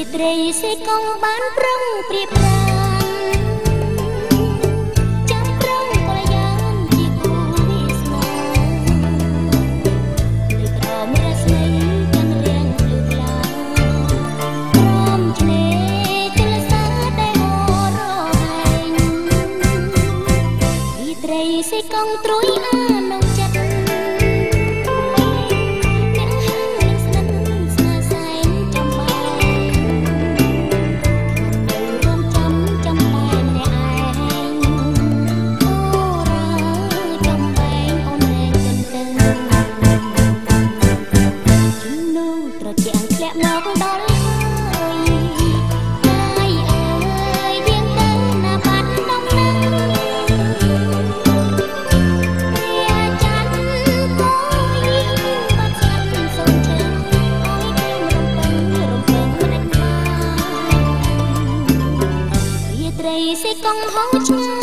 ត្រីសេកងបានប្រឹងព្រៀបប្រានចាំប្រឹងកល្យានជាគូវាសនាលើក្រោមរស្មីចន្ទរាំងភ្លឺថ្លាព្រមឆ្នេរទលសាដែលហោរហែងពីត្រីសេកងត្រួយអានងចិត្តមកដល់ហើយហើយអើយយើងទៅណាបាត់ដំណឹងព្រះច័ន្ទគួយបាត់ស្ងាត់សូមជើងអើយគេរំពឹងមិនដាច់បានវាត្រីសេកងហោឆ្ងាយ